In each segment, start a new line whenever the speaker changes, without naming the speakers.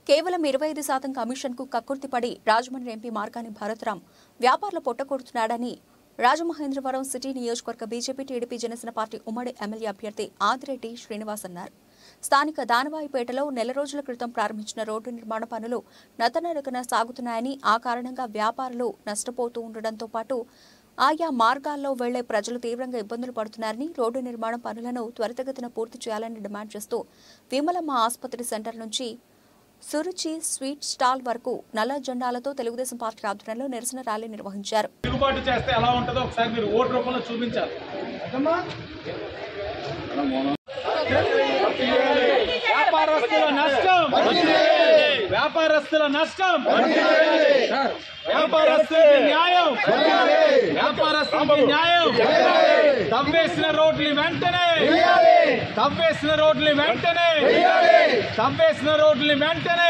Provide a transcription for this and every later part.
కేవలం 25% కమిషన్కు కక్కుర్తిపడి రాజమండ్రి ఎంపీ మార్గాని భారతరాం వ్యాపారులు పొట్టకొడుతున్నాడని రాజమహేంద్రవరం సిటీ నియోజకవర్గ బీజేపీ టీడీపీ జనసేన పార్టీ ఉమ్మడి ఎమ్మెల్యే అభ్యర్థి ఆదిరెడ్డి శ్రీనివాస్ అన్నారు. స్థానిక దానవాయిపేటలో నెల రోజుల క్రితం ప్రారంభించిన రోడ్డు నిర్మాణ పనులు నత్తనడకన సాగుతున్నాయని, ఆ కారణంగా వ్యాపారులు నష్టపోతూ ఉండడంతో పాటు ఆయా మార్గాల్లో వెళ్లే ప్రజలు తీవ్రంగా ఇబ్బందులు పడుతున్నారని, రోడ్డు నిర్మాణ పనులను త్వరితగతిన పూర్తి చేయాలని డిమాండ్ చేస్తూ విమలమ్మ ఆసుపత్రి సెంటర్ నుంచి సురుచి స్వీట్ స్టాల్ వరకు నల్ల జెండాలతో తెలుగుదేశం పార్టీ ఆధ్వర్యంలో నిరసన ర్యాలీ నిర్వహించారు.
తిరుగుబాటు చేస్తే ఎలా ఉంటుందో ఒకసారి మీరు ఓటు రూపంలో చూపించాలి. వ్యాపారస్తుల నష్టం, వ్యాపారస్తుల నష్టం, వ్యాపారస్తులకి న్యాయం, వ్యాపారస్తులకి న్యాయం. తవ్వేసిన రోడ్లు వెంటనే, తవ్వేసిన రోడ్లు వెంటనే, తవ్వేసిన రోడ్లు వెంటనే.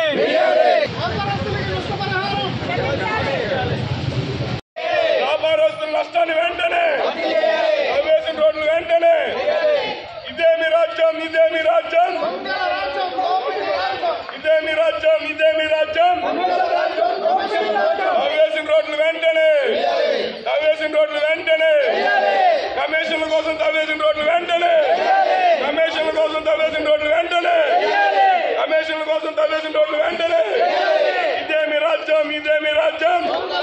వ్యాపారస్తుల నష్టాన్ని వెంటనే, తవ్వేసిన రోడ్లు వెంటనే. ఇదే మీ రాజ్యం, ఇదే మీ రాజ్యం, ఇదే మీ రాజ్యం, ఇదే మీ రాజ్యం. తవ్వేసిన రోడ్లు వెంటనే, తవ్వేసిన రోడ్లు వెంటనే. కమిషన్ల కోసం తవ్వేసిన రోడ్లు వెంటనే, కమిషన్ల కోసం తవ్వేసిన రోడ్లు వెంటనే, కమిషన్ల కోసం తవ్వేసిన రోడ్లు వెంటనే. ఇదే మీ రాజ్యం, ఇదే మీ రాజ్యం.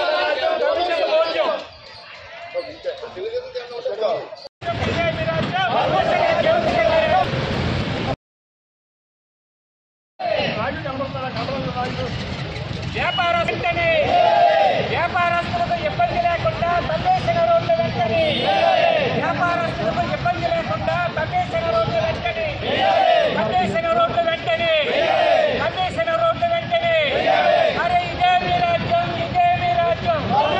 వ్యాపారస్తులకి ఇబ్బంది లేకుండా తవ్వేసిన రోడ్లు వెంటనే, వ్యాపారస్తులకు ఇబ్బంది లేకుండా తవ్వేసిన రోడ్లు వెంటనే, తవ్వేసిన రోడ్లు వెంటనే, తవ్వేసిన రోడ్లు వెంటనే. అరే ఇదే మీ రాజ్యం, ఇదే మీ రాజ్యం,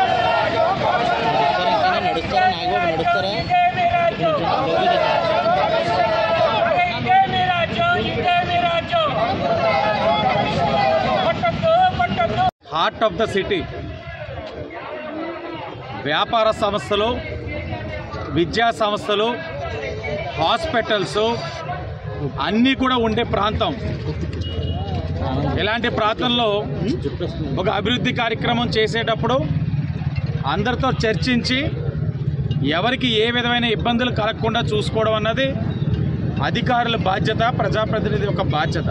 ఇదే మీ రాజ్యం, అరే ఇదే మీ రాజ్యం, ఇదే మీ రాజ్యం. కొట్టద్దు, కొట్టద్దు.
హార్ట్ ఆఫ్ ద సిటీ వ్యాపార సంస్థలు, విద్యా సంస్థలు, హాస్పిటల్స్ అన్నీ కూడా ఉండే ప్రాంతం. ఇలాంటి ప్రాంతంలో ఒక అభివృద్ధి కార్యక్రమం చేసేటప్పుడు అందరితో చర్చించి ఎవరికి ఏ విధమైన ఇబ్బందులు కలగకుండా చూసుకోవడం అన్నది అధికారుల బాధ్యత, ప్రజాప్రతినిధి యొక్క బాధ్యత.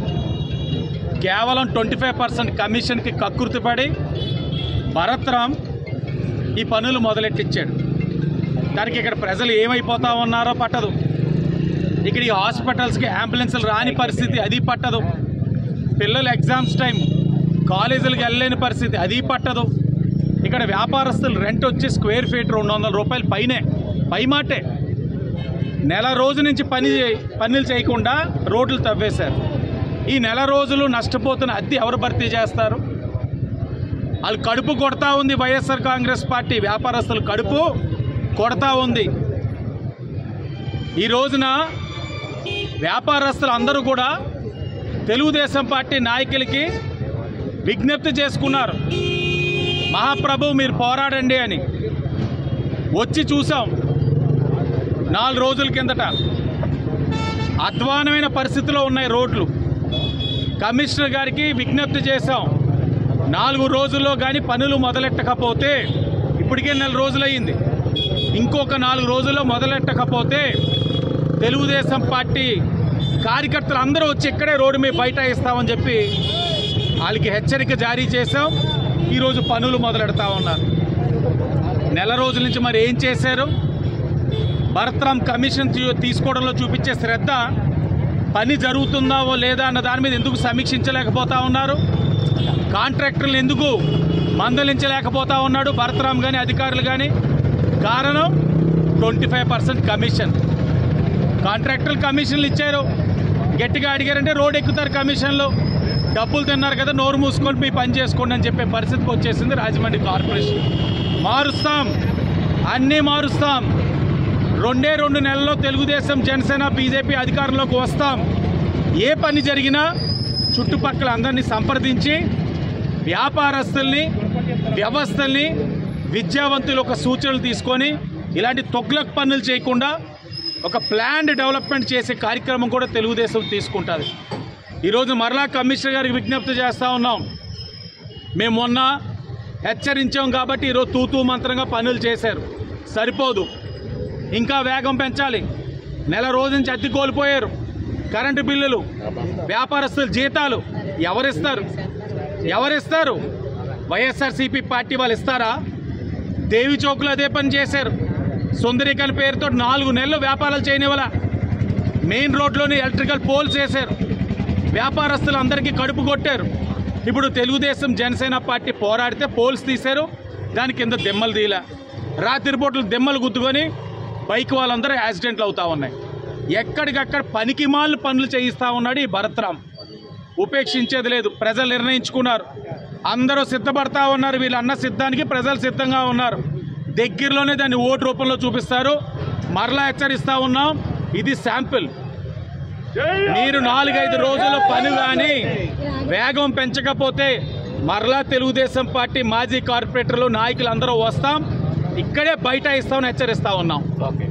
కేవలం 25% కమిషన్కి కక్కుర్తిపడి భరత్రాం ఈ పనులు మొదలెట్టించాడు. దానికి ఇక్కడ ప్రజలు ఏమైపోతా ఉన్నారో పట్టదు. ఇక్కడ ఈ హాస్పిటల్స్కి అంబులెన్సులు రాని పరిస్థితి, అది పట్టదు. పిల్లలు ఎగ్జామ్స్ టైం కాలేజీలకు వెళ్ళలేని పరిస్థితి, అది పట్టదు. ఇక్కడ వ్యాపారస్తులు రెంట్ వచ్చి స్క్వేర్ ఫీట్ 200 రూపాయలు పైనే, పైమాటే. నెల రోజు నుంచి పనులు చేయకుండా రోడ్లు తవ్వేశారు. ఈ నెల రోజులు నష్టపోతున్న అద్దె ఎవరు భర్తీ చేస్తారు? వాళ్ళు కడుపు కొడతా ఉంది. వైఎస్ఆర్ కాంగ్రెస్ పార్టీ వ్యాపారస్తులు కడుపు కొడతా ఉంది. ఈ రోజున వ్యాపారస్తులు అందరూ కూడా తెలుగుదేశం పార్టీ నాయకులకి విజ్ఞప్తి చేసుకున్నారు, మహాప్రభు మీరు పోరాడండి అని. వచ్చి చూసాం 4 రోజుల కిందట. అధ్వానమైన పరిస్థితిలో ఉన్నాయి రోడ్లు. కమిషనర్ గారికి విజ్ఞప్తి చేశాం, 4 రోజుల్లో కానీ పనులు మొదలెట్టకపోతే, ఇప్పటికే 4 రోజులయ్యింది, ఇంకొక 4 రోజుల్లో మొదలెట్టకపోతే తెలుగుదేశం పార్టీ కార్యకర్తలు అందరూ వచ్చి ఇక్కడే రోడ్డు మీద బైఠాయిస్తామని చెప్పి వాళ్ళకి హెచ్చరిక జారీ చేశాం. ఈరోజు పనులు మొదలెడతా ఉన్నారు. నెల రోజుల నుంచి మరి ఏం చేశారు? భరత్రాం కమిషన్ తీసుకోవడంలో చూపించే శ్రద్ధ పని జరుగుతుందా లేదా అన్న దాని మీద ఎందుకు సమీక్షించలేకపోతా ఉన్నారు? కాంట్రాక్టర్లు ఎందుకు మందలించలేకపోతా ఉన్నాడు భరత్రాం కానీ అధికారులు కానీ? కారణం 25% కమిషన్. కాంట్రాక్టర్లు కమిషన్లు ఇచ్చారు, గట్టిగా అడిగారంటే రోడ్ ఎక్కుతారు కమిషన్లు. డబ్బులు తిన్నారు కదా, నోరు మూసుకొని మీ పని చేసుకోండి అని చెప్పే పరిస్థితికి వచ్చేసింది రాజమండ్రి కార్పొరేషన్. మారుస్తాం, అన్నీ మారుస్తాం. 2 నెలల్లో తెలుగుదేశం, జనసేన, బీజేపీ అధికారంలోకి వస్తాం. ఏ పని జరిగినా చుట్టుపక్కల అందరినీ సంప్రదించి వ్యాపారస్తుల్ని, వ్యవస్థల్ని, విద్యావంతులు ఒక సూచనలు తీసుకొని ఇలాంటి తొగ్లక్ పనులు చేయకుండా ఒక ప్లాన్డ్ డెవలప్మెంట్ చేసే కార్యక్రమం కూడా తెలుగుదేశం తీసుకుంటుంది. ఈరోజు మరలా కమిషనర్ గారికి విజ్ఞప్తి చేస్తూ ఉన్నాం. మేము మొన్న హెచ్చరించాం కాబట్టి ఈరోజు తూతూ మంత్రంగా పనులు చేశారు, సరిపోదు, ఇంకా వేగం పెంచాలి. నెల రోజు నుంచి అద్దె కోల్పోయారు. కరెంటు బిల్లులు, వ్యాపారస్తుల జీతాలు ఎవరిస్తారు? వైఎస్ఆర్సీపీ పార్టీ వాళ్ళు ఇస్తారా? దేవి చౌక్లో అదే పని చేశారు. సుందరీకరణ పేరుతో 4 నెలలు వ్యాపారాలు చేయనివ్వాల. మెయిన్ రోడ్లోని ఎలక్ట్రికల్ పోల్స్ వేశారు. వ్యాపారస్తులందరికీ కడుపు కొట్టారు. ఇప్పుడు తెలుగుదేశం జనసేన పార్టీ పోరాడితే పోల్స్ తీశారు, దాని కింద దెమ్మలు తీలా. రాత్రిపూటలు దెమ్మలు గుద్దుకొని బైక్ వాళ్ళందరూ యాక్సిడెంట్లు అవుతా ఉన్నాయి. ఎక్కడికక్కడ పనికిమాలిన పనులు చేయిస్తూ ఉన్నాడు ఈ భరత్రామ్. ఉపేక్షించేది లేదు. ప్రజలు నిర్ణయించుకున్నారు, అందరూ సిద్ధపడతా ఉన్నారు. వీళ్ళు అన్న సిద్ధానికి ప్రజలు సిద్ధంగా ఉన్నారు. దగ్గరలోనే దాన్ని ఓటు రూపంలో చూపిస్తారు. మరలా హెచ్చరిస్తూ ఉన్నాం, ఇది శాంపిల్. మీరు 4-5 రోజుల పని కానీ వేగం పెంచకపోతే మరలా తెలుగుదేశం పార్టీ మాజీ కార్పొరేటర్లు నాయకులు అందరూ వస్తాం, ఇక్కడే బయట ఇస్తామని హెచ్చరిస్తా ఉన్నాం.